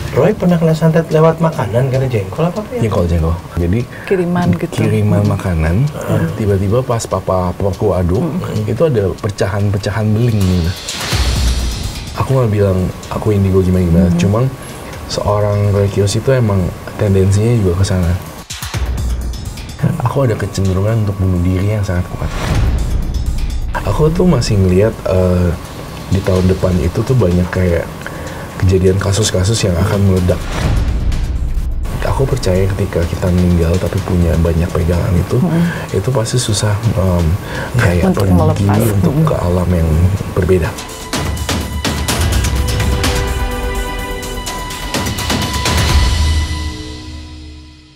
Roy pernah kena santet lewat makanan karena jengkol apa ya? Jengkol. Jadi Kiriman gitu. Kiriman makanan, tiba-tiba pas papaku aduk, itu ada pecahan-pecahan beling gitu. Aku nggak bilang aku indigo gimana, cuman seorang Roy Kiyoshi itu emang tendensinya juga ke sana. Aku ada kecenderungan untuk bunuh diri yang sangat kuat. Aku tuh masih ngeliat di tahun depan itu tuh banyak kayak kejadian kasus-kasus yang akan meledak. Aku percaya ketika kita meninggal tapi punya banyak pegangan itu pasti susah kayak untuk pergi melepas. untuk ke alam yang berbeda.